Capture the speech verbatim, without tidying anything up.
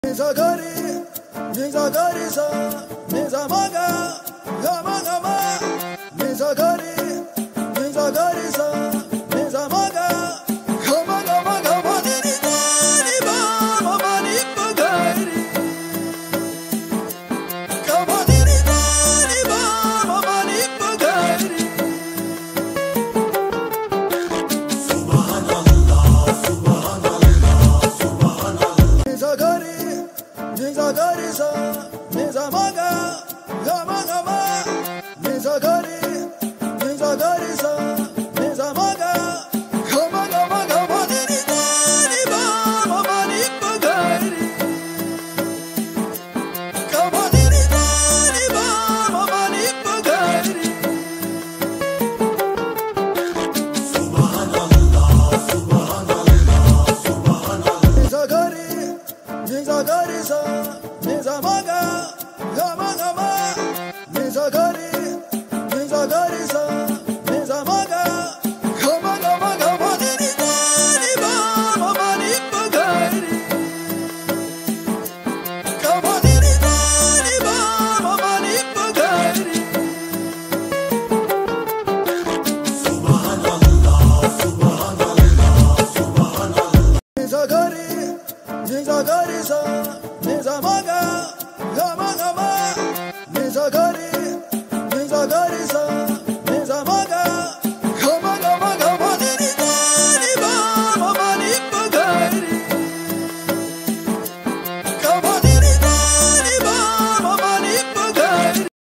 Nizagari, nizagari sa, nizamaga, gama gama. Nizagari, nizagari sa, nizamaga, gama gama gama. Nizagari ba, mama ni pagari. Gama nizagari ba, mama ni pagari. Subhanallah, subhanallah, subhanallah. Nizagari. Nizagari sa, nizamaga, gama gama. Nizagari, nizagari sa, nizamaga, gama gama gama. Nizagari ba, mama ni pagari. Gama nizagari ba, mama ni pagari. Subhanallah, subhanallah, subhanallah. Nizagari, nizagari sa, nizamaga, gama gama. Nizagari, nizagari sa, nizamaga, gama gama gama. Nizagari ba, mama ni pagari. Gama nizagari ba, mama ni pagari. Subhanallah, subhanallah, subhanallah. Nizagari, nizagari sa, nizamaga, gama gama. Nizagari.